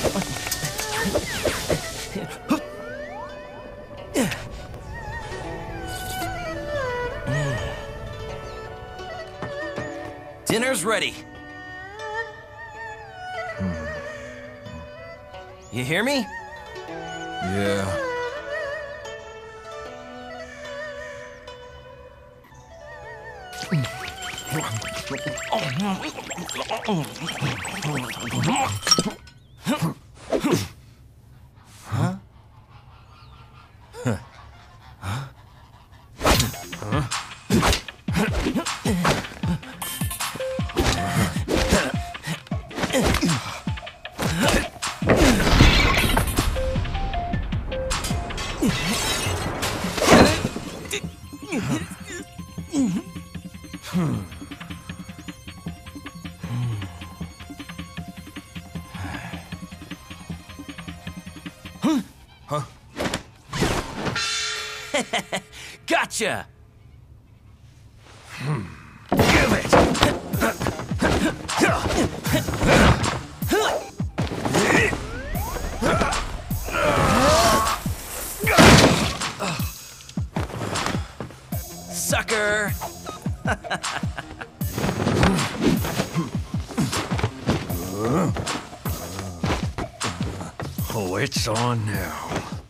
Dinner's ready. You hear me? Yeah. Huh? Gotcha! Give it! Sucker! Oh, it's on now.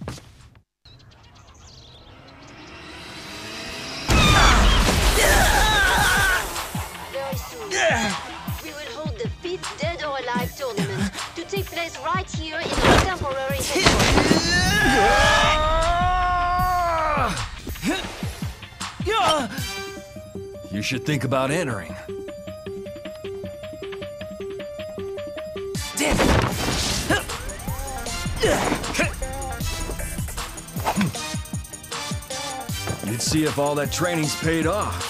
Very soon, we will hold the 5th Dead or Alive tournament to take place right here in our temporary headquarters. You should think about entering. Damn it! You'd see if all that training's paid off.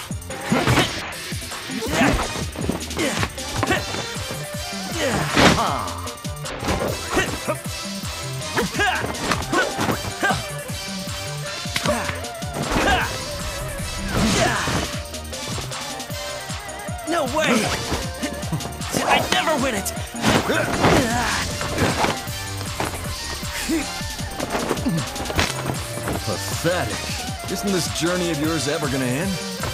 No way! I'd never win it! Pathetic. Isn't this journey of yours ever gonna end?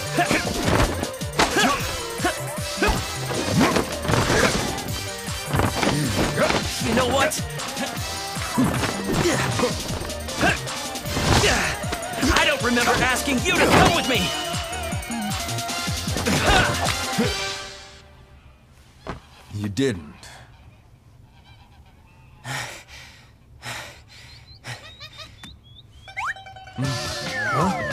You know what? I don't remember asking you to come with me! You didn't. Huh?